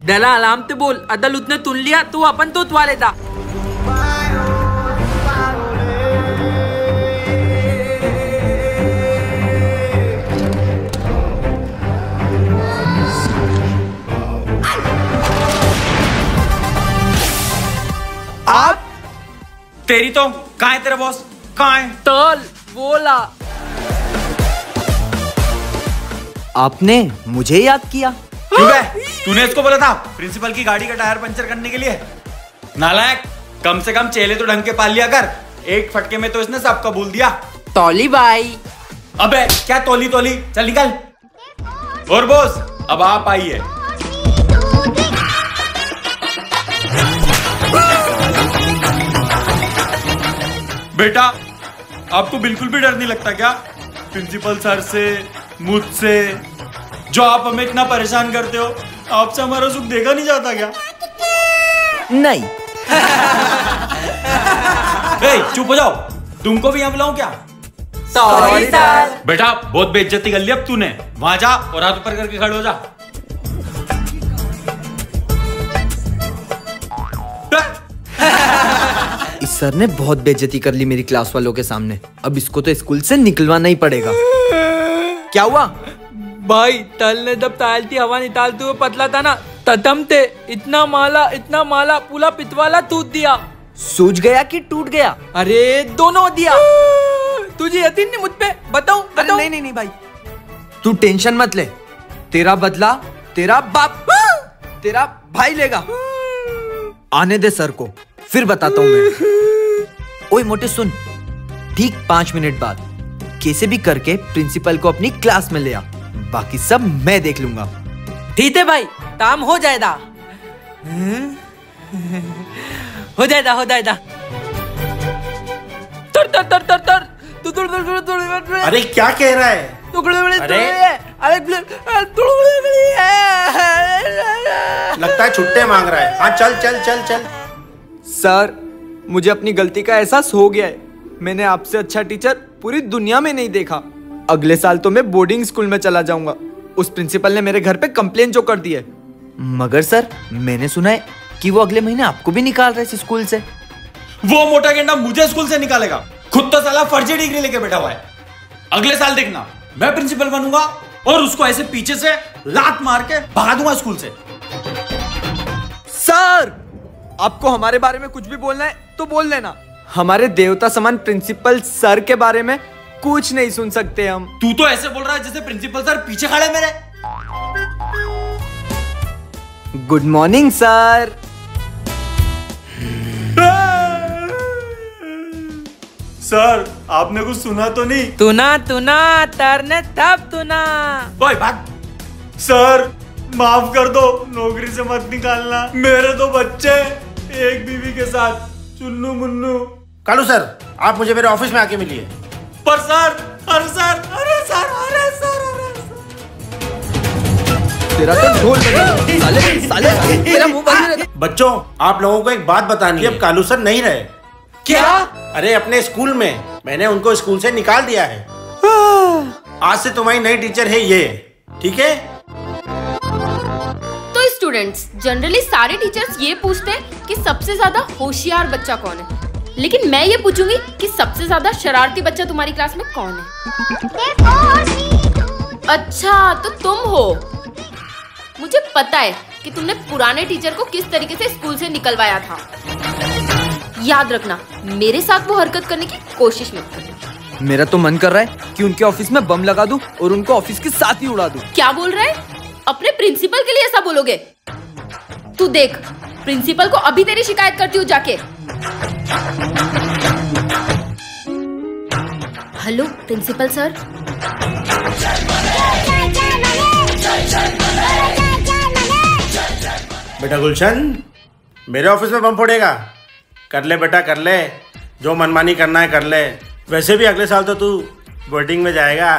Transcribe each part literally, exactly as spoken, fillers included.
त्याला अलामते बोल, अदालतने तुन लिया तू आपण तोच वालेदा. आप तेरी तो कहाँ है तेरा बॉस? कहाँ है? तल बोला. आपने मुझे याद किया? क्यों है? तूने इसको बोला था प्रिंसिपल की गाड़ी का टायर पंचर करने के लिए? नालायक, कम से कम चेले तो ढंग के पाल लिया कर. एक फटके में तो इसने सबका बोल दिया. तौली भाई. अबे क्या तौली तौली, चल निकल. और बॉस अब आप आइए. बेटा आपको बिल्कुल भी डर नहीं लगता क्या? प्रिंसिपल सर से, मुझसे, जो आप हमें इतना परेशान करते हो, आपसे हमारा सुख देखा नहीं जाता क्या? नहीं. ए, चुप हो जाओ. तुमको भी यहाँ बुलाऊं क्या? Sorry sir. बेटा बहुत बेइज्जती कर ली अब तूने. वहां जा और हाथ ऊपर करके खड़े हो जा. इस सर ने बहुत बेइज्जती कर ली मेरी क्लास वालों के सामने. अब इसको तो स्कूल से निकलवाना ही पड़ेगा. क्या हुआ भाई? तल ने जब तालती हवा निकालते हुए पतला था ना, ततम थे. इतना माला इतना माला पूरा पितवाला टूट दिया. सूज गया कि टूट गया? अरे दोनों दिया. तुझे यकीन नहीं मुझ पे? बताऊं बताऊं? नहीं नहीं नहीं भाई, तू टेंशन मत ले. तेरा बदला तेरा बाप तेरा भाई लेगा. आने दे सर को, फिर बताता हूँ मैं. ओए मोटे सुन, ठीक पांच मिनट बाद कैसे भी करके प्रिंसिपल को अपनी क्लास में ले आ. बाकी सब मैं देख लूंगा. ठीक है भाई, काम हो जाएगा. हो जाएगा हो जाएगा. तर तर तर तर तर. अरे क्या कह रहा है? अरे लगता है छुट्टे मांग रहा है. हाँ चल चल चल चल. सर मुझे अपनी गलती का एहसास हो गया है. मैंने आपसे अच्छा टीचर पूरी दुनिया में नहीं देखा. अगले साल तो मैं बोर्डिंग स्कूल में चला जाऊंगा. उस प्रिंसिपल ने मेरे घर पे कंप्लेन जो कर दी है. मगर सर मैंने सुना है कि वो अगले महीने आपको भी निकाल रहे थे स्कूल से. वो मोटा गेंडा मुझे स्कूल से निकालेगा? खुद तो साला फर्जी डिग्री लेके बैठा हुआ है. अगले साल देखना मैं प्रिंसिपल बनूंगा और उसको ऐसे पीछे से लात मार के भगा दूंगा स्कूल से. सर आपको हमारे बारे में कुछ भी बोलना है तो बोल लेना. हमारे देवता समान प्रिंसिपल सर के बारे में कुछ नहीं सुन सकते हम. तू तो ऐसे बोल रहा है जैसे प्रिंसिपल सर पीछे खड़े मेरे. Good morning sir. सर आपने कुछ सुना तो नहीं? तुना तुना तरने तब तुना. भाई भाग. सर माफ कर दो, नौकरी से मत निकालना. मेरे दो बच्चे एक बीवी के साथ, चुन्नू मुन्नू. कालू सर आप मुझे मेरे ऑफिस में आके मिलिए. पर सर, अरे सर, अरे सर, अरे सर, अरे सर. तेरा तो ढोल बजा. साले साले तेरा मुंह बंद रहे. बच्चों आप लोगों को एक बात बतानी है. अब कालू सर नहीं रहे. क्या? अरे अपने स्कूल में मैंने उनको स्कूल से निकाल दिया है. आज से तुम्हारी नई टीचर है ये. ठीक है? तो स्टूडेंट्स जनरली सारे टीचर्स ये पूछते हैं कि सबसे ज्यादा होशियार बच्चा कौन है. लेकिन मैं ये पूछूंगी कि सबसे ज्यादा शरारती बच्चा तुम्हारी क्लास में कौन है? अच्छा तो तुम हो. मुझे पता है कि तुमने पुराने टीचर को किस तरीके से स्कूल से निकलवाया था. याद रखना मेरे साथ वो हरकत करने की कोशिश मत करना. मेरा तो मन कर रहा है कि उनके ऑफिस में बम लगा दूं और उनको ऑफिस के साथ ही उड़ा दूं. क्या बोल रहे हैं? अपने प्रिंसिपल के लिए ऐसा बोलोगे? तू देख प्रिंसिपल को अभी तेरी शिकायत करती हूँ जाके. Hello principal sir. बेटा गुलशन मेरे ऑफिस में बम फोड़ेगा? कर ले बेटा कर ले, जो मनमानी करना है कर ले. वैसे भी अगले साल तो तू बोर्डिंग में जाएगा.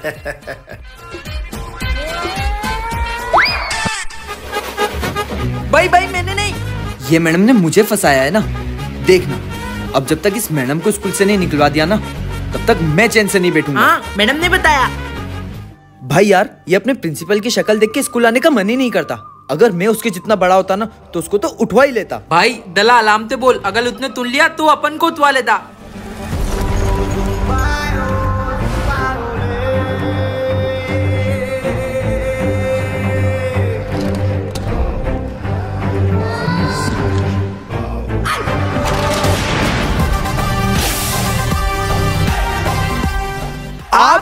भाई भाई मैंने नहीं. ये मैडम ने मुझे फंसाया है ना. देखना अब जब तक इस मैडम को स्कूल से नहीं निकलवा दिया ना तब तक मैं चैन से नहीं बैठूंगा. हाँ मैडम ने बताया. भाई यार ये अपने प्रिंसिपल की शक्ल देख के स्कूल आने का मन ही नहीं करता. अगर मैं उसके जितना बड़ा होता ना तो उसको तो उठवा ही लेता। भाई दला अलामते बोल, अगर उसने तुन लिया तो अपन को उठवा लेता। आप?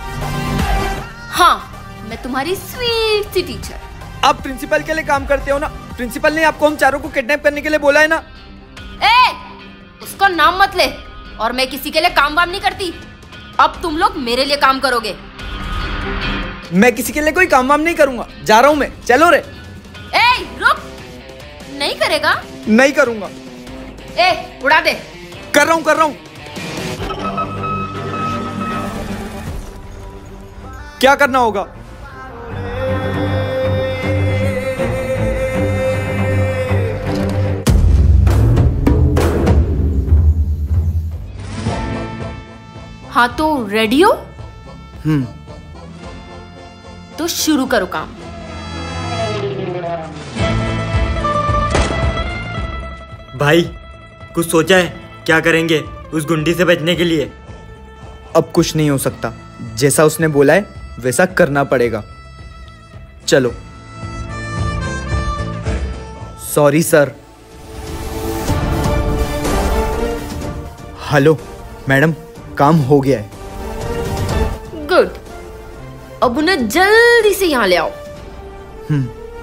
हाँ, मैं तुम्हारी स्वीट सी टीचर। आप प्रिंसिपल के लिए काम करते हो ना? प्रिंसिपल ने आपको हम चारों को किडनैप करने के लिए बोला है ना? ए, उसको नाम मत ले। और मैं किसी के लिए काम वाम नहीं करती। अब तुम लोग मेरे लिए काम करोगे। मैं किसी के लिए कोई काम वाम नहीं करूंगा, जा रहा हूँ मैं, चलो रे। ए, रुक। नहीं करेगा? नहीं करूंगा। ए, उड़ा दे। कर रहा हूँ कर रहा हूँ। क्या करना होगा? हाँ तो रेडी हो? हम्म। तो शुरू करो काम। भाई कुछ सोचा है क्या करेंगे उस गुंडी से बचने के लिए? अब कुछ नहीं हो सकता, जैसा उसने बोला है वैसा करना पड़ेगा। चलो। Sorry sir. हेलो मैडम, काम हो गया है। गुड। अब उन्हें जल्दी से यहाँ ले आओ। हम्म।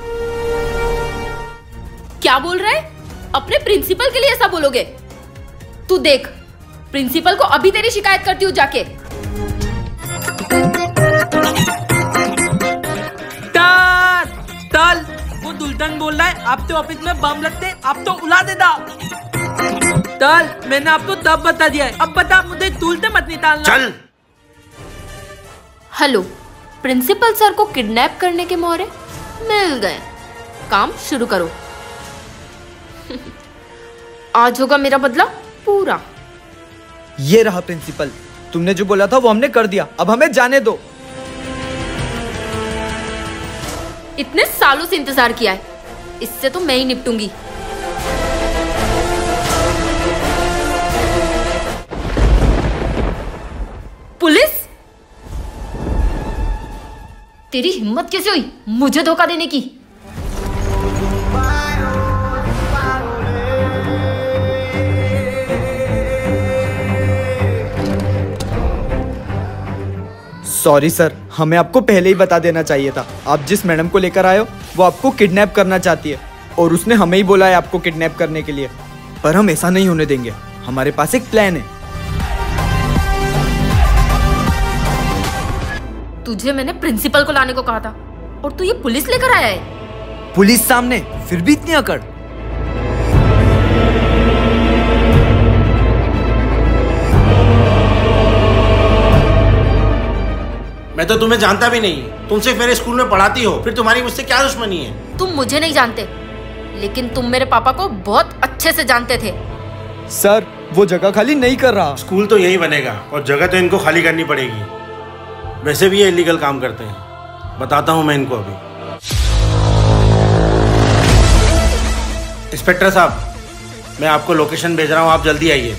क्या बोल रहे? अपने प्रिंसिपल के लिए ऐसा बोलोगे? तू देख, प्रिंसिपल को अभी तेरी शिकायत करती हूँ जाके। ताल, ताल, वो दुल्हन बोल रहा है आपके ऑफिस में बम लगते, आप तो उड़ा देता। ताल, मैंने आपको तब बता दिया है, अब बता मुझे तुलते मत निकालना। चल। हेलो, प्रिंसिपल सर को किडनैप करने के मोहरे मिल गए। काम शुरू करो। आज होगा मेरा बदला पूरा। ये रहा प्रिंसिपल, तुमने जो बोला था वो हमने कर दिया, अब हमें जाने दो। इतने सालों से इंतजार किया है, इससे तो मैं ही निपटूंगी। पुलिस? तेरी हिम्मत कैसे हुई मुझे धोखा देने की? सॉरी सर, हमें आपको पहले ही बता देना चाहिए था। आप जिस मैडम को लेकर आए हो वो आपको किडनैप करना चाहती है और उसने हमें ही बोला है आपको किडनैप करने के लिए, पर हम ऐसा नहीं होने देंगे। हमारे पास एक प्लान है। तुझे मैंने प्रिंसिपल को लाने को कहा था और तू ये पुलिस लेकर आया है। पुलिस सामने, फिर भी इतनी अकड़। मैं तो तुम्हें जानता भी नहीं, तुम सिर्फ मेरे स्कूल में पढ़ाती हो, फिर तुम्हारी मुझसे क्या दुश्मनी है? तुम मुझे नहीं जानते, लेकिन तुम मेरे पापा को बहुत अच्छे से जानते थे। सर, वो जगह खाली नहीं कर रहा। स्कूल तो यही बनेगा और जगह तो इनको खाली करनी पड़ेगी। वैसे भी ये इलीगल काम करते हैं, बताता हूं मैं इनको अभी। इंस्पेक्टर साहब, मैं आपको लोकेशन भेज रहा हूं, आप जल्दी आइए।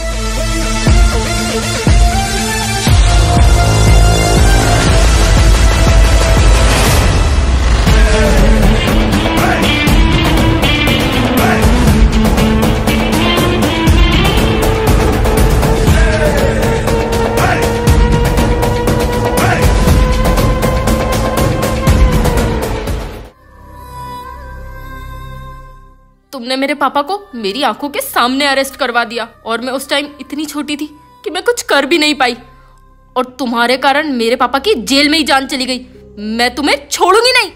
तुमने मेरे पापा को मेरी आंखों के सामने अरेस्ट करवा दिया और मैं उस टाइम इतनी छोटी थी कि मैं कुछ कर भी नहीं पाई, और तुम्हारे कारण मेरे पापा की जेल में ही जान चली गई। मैं तुम्हें छोड़ूंगी नहीं,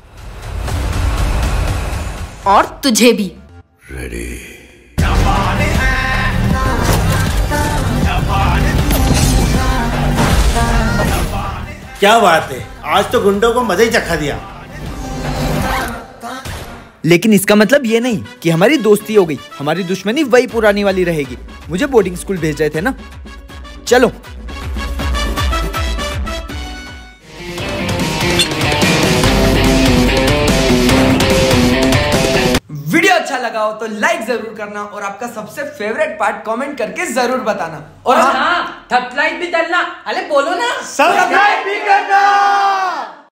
और तुझे भी। रेडी। क्या बात है, आज तो गुंडों को मजा ही चखा दिया। लेकिन इसका मतलब ये नहीं कि हमारी दोस्ती हो गई। हमारी दुश्मनी वही पुरानी वाली रहेगी। मुझे बोर्डिंग स्कूल भेज रहे थे ना, चलो। अच्छा लगा हो तो लाइक जरूर करना और आपका सबसे फेवरेट पार्ट कमेंट करके जरूर बताना। और और हाँ, हाँ थप लाइट भी डालना। अरे बोलो ना सब्सक्राइब